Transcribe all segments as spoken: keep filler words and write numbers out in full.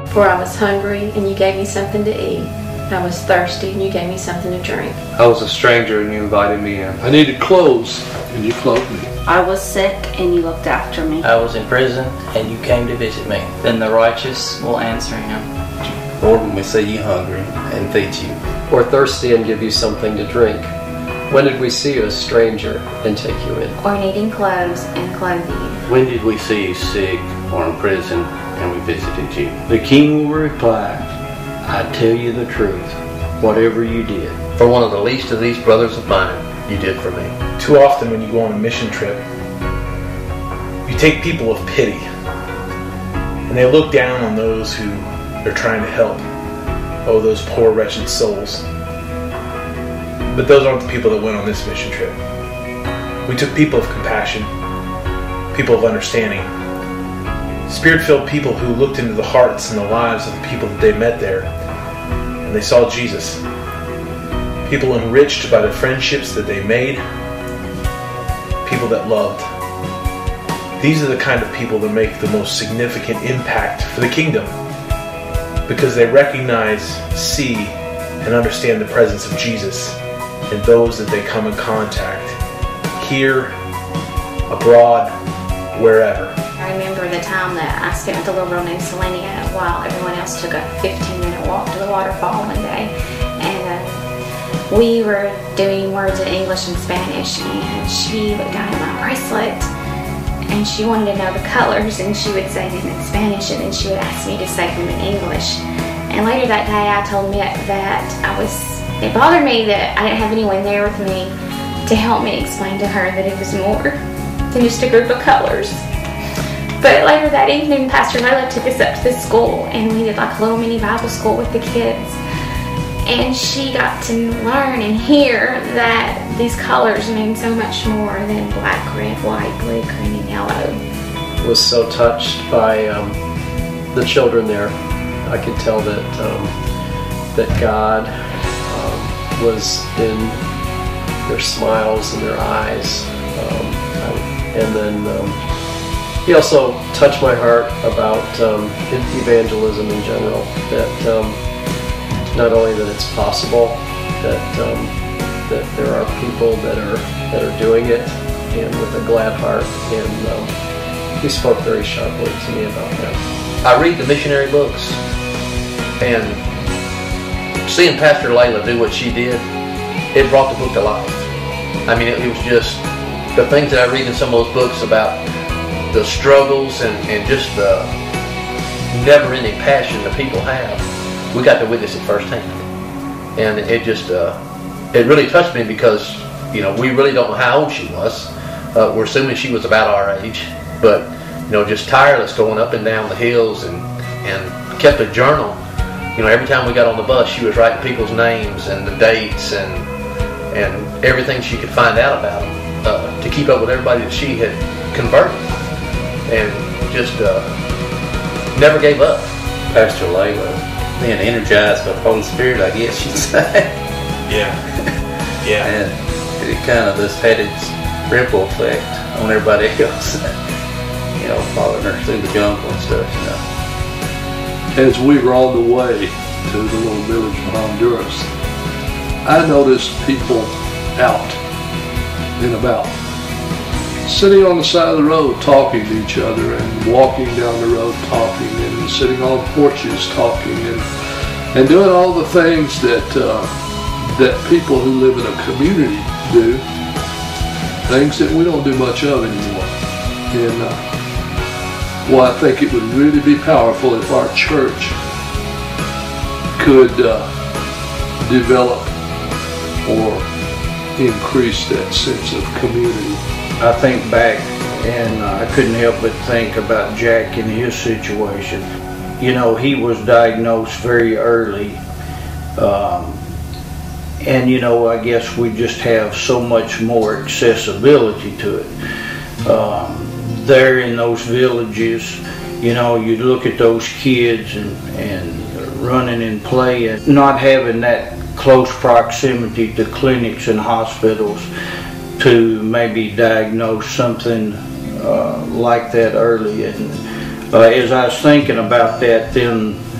For I was hungry, and you gave me something to eat. I was thirsty, and you gave me something to drink. I was a stranger, and you invited me in. I needed clothes, and you clothed me. I was sick, and you looked after me. I was in prison, and you came to visit me. Then the righteous will answer him. Lord, when we see you hungry and feed you. Or thirsty and give you something to drink. When did we see you a stranger and take you in? Or needing clothes and clothe you. When did we see you sick or in prison and we visited you? The king will reply, I tell you the truth, whatever you did. For one of the least of these brothers of mine, you did for me. Too often when you go on a mission trip, you take people of pity, and they look down on those who they're trying to help. Oh, those poor wretched souls. But those aren't the people that went on this mission trip. We took people of compassion, people of understanding, Spirit-filled people who looked into the hearts and the lives of the people that they met there, and they saw Jesus. People enriched by the friendships that they made, people that loved. These are the kind of people that make the most significant impact for the kingdom, because they recognize, see, and understand the presence of Jesus in those that they come in contact, here, abroad, wherever. I remember the time that I spent with a little girl named Selenia while everyone else took a fifteen minute walk to the waterfall one day, and uh, we were doing words in English and Spanish, and she looked down at my bracelet and she wanted to know the colors, and she would say them in Spanish, and then she would ask me to say them in English. And later that day I told Mick that I was, it bothered me that I didn't have anyone there with me to help me explain to her that it was more than just a group of colors. But later that evening, Pastor Layla took us up to the school, and we did like a little mini Bible school with the kids. And she got to learn and hear that these colors mean so much more than black, red, white, blue, green, and yellow. I was so touched by um, the children there. I could tell that um, that God um, was in their smiles and their eyes, um, and then. Um, He also touched my heart about um, evangelism in general, that um, not only that it's possible, that um, that there are people that are that are doing it, and with a glad heart, and um, he spoke very sharply to me about that. I read the missionary books, and seeing Pastor Layla do what she did, it brought the book to life. I mean, it, it was just the things that I read in some of those books about the struggles and, and just the never-ending passion that people have. We got to witness it firsthand, and it just uh, it really touched me because, you know, we really don't know how old she was. Uh, we're assuming she was about our age, but you know, just tireless going up and down the hills, and and kept a journal. You know, every time we got on the bus, she was writing people's names and the dates and and everything she could find out about them uh, to keep up with everybody that she had converted. And just uh, never gave up. Pastor Layla, being energized by the Holy Spirit, I guess you'd say. Yeah. Yeah. And it kind of just had its ripple effect on everybody else. You know, following her through the jungle and stuff, you know. As we were on the way to the little village of Honduras, I noticed people out and about, sitting on the side of the road talking to each other, and walking down the road talking, and sitting on porches talking, and and doing all the things that uh, that people who live in a community do, things that we don't do much of anymore. And uh, well, I think it would really be powerful if our church could uh, develop or increase that sense of community. I think back, and uh, I couldn't help but think about Jack and his situation. You know, he was diagnosed very early, um, and you know, I guess we just have so much more accessibility to it. Um, there in those villages, you know, you look at those kids and, and running and playing, not having that close proximity to clinics and hospitals to maybe diagnose something uh, like that early. And uh, as I was thinking about that, then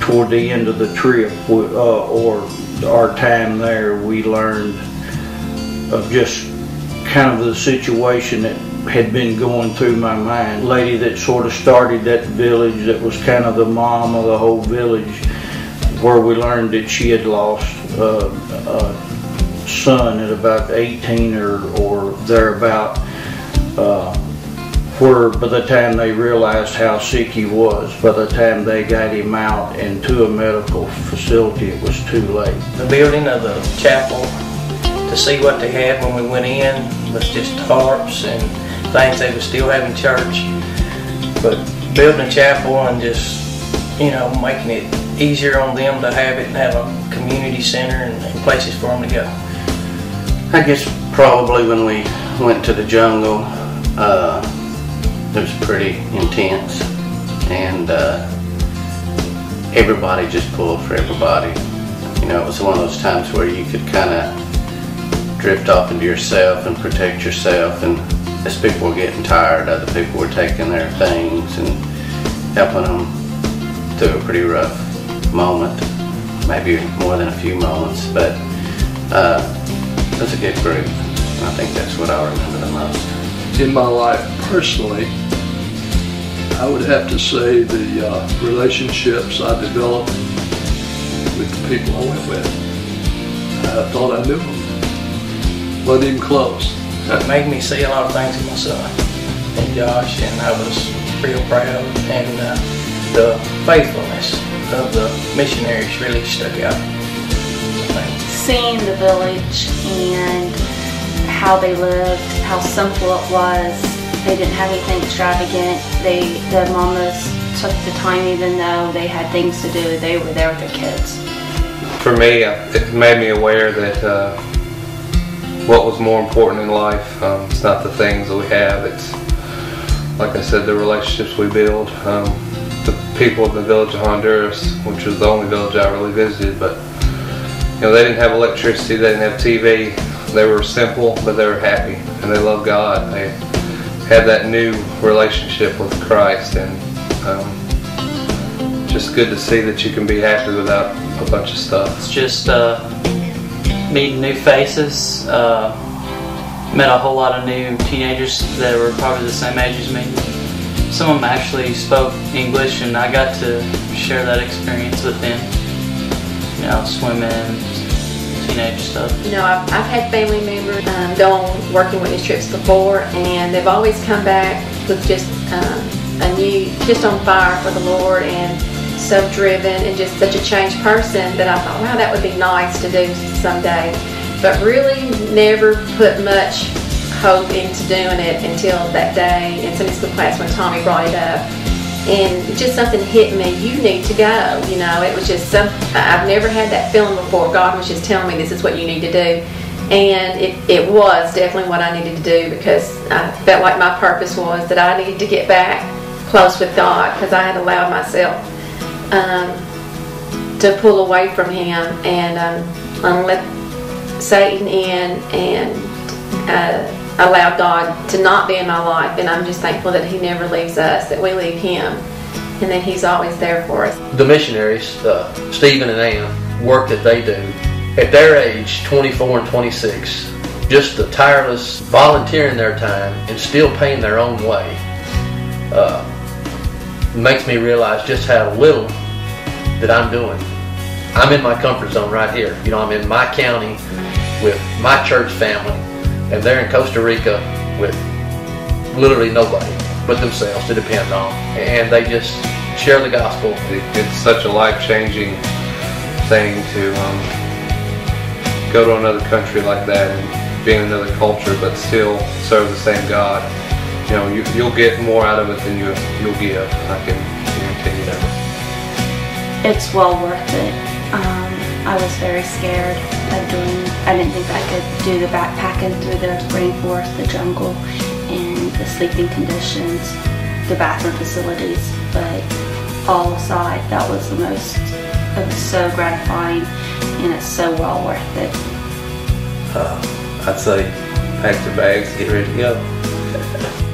toward the end of the trip, uh, or our time there, we learned of just kind of the situation that had been going through my mind. Lady that sort of started that village, that was kind of the mom of the whole village, where we learned that she had lost uh, a son at about eighteen or, or thereabout, uh, where by the time they realized how sick he was, by the time they got him out and to a medical facility, it was too late. The building of the chapel, to see what they had when we went in, was just tarps and things they would still have in church. But building a chapel and just, you know, making it easier on them to have it and have a community center and, and places for them to go. I guess probably when we went to the jungle, uh, it was pretty intense, and uh, everybody just pulled for everybody. You know, it was one of those times where you could kind of drift off into yourself and protect yourself, and as people were getting tired, other people were taking their things and helping them through a pretty rough moment, maybe more than a few moments, but uh, it was a good group, and I think that's what I remember the most. In my life personally, I would have to say the uh, relationships I developed with the people I went with. I thought I knew them. Wasn't even close. It made me see a lot of things in my son and Josh, and I was real proud, and uh, the faithfulness of the missionaries really stuck out. Seeing the village and how they lived, how simple it was. They didn't have anything extravagant. They, the mamas took the time, even though they had things to do, they were there with their kids. For me, it made me aware that uh, what was more important in life, um, it's not the things that we have, it's, like I said, the relationships we build. Um, the people of the village of Honduras, which was the only village I really visited, but you know, they didn't have electricity, they didn't have T V. They were simple, but they were happy, and they loved God. They had that new relationship with Christ, and um, just good to see that you can be happy without a bunch of stuff. It's just uh, meeting new faces. Uh, met a whole lot of new teenagers that were probably the same age as me. Some of them actually spoke English, and I got to share that experience with them. You know, swimming, teenage stuff. You know, I've, I've had family members um, go on working witness trips before, and they've always come back with just um, a new, just on fire for the Lord, and so driven, and just such a changed person that I thought, wow, that would be nice to do someday. But really never put much hope into doing it until that day in Sunday school class when Tommy brought it up. And just something hit me, you need to go, you know, it was just some, I've never had that feeling before. God was just telling me this is what you need to do. And it, it was definitely what I needed to do, because I felt like my purpose was that I needed to get back close with God, because I had allowed myself um, to pull away from Him and um, and let Satan in and uh, allow God to not be in my life. And I'm just thankful that He never leaves us, that we leave Him, and that He's always there for us. The missionaries, uh, Stephen and Ann, work that they do, at their age, twenty-four and twenty-six, just the tireless volunteering their time and still paying their own way, uh, makes me realize just how little that I'm doing. I'm in my comfort zone right here. You know, I'm in my county with my church family, and they're in Costa Rica with literally nobody but themselves to depend on, and they just share the gospel. It, it's such a life-changing thing to um, go to another country like that and be in another culture, but still serve the same God. You know, you, you'll get more out of it than you, you'll give. I can guarantee you that. It's well worth it. Um, I was very scared of doing, I didn't think I could do the backpacking through the rainforest, the jungle, and the sleeping conditions, the bathroom facilities, but all aside, that was the most, it was so gratifying, and it's so well worth it. Uh, I'd say pack your bags, get ready to go.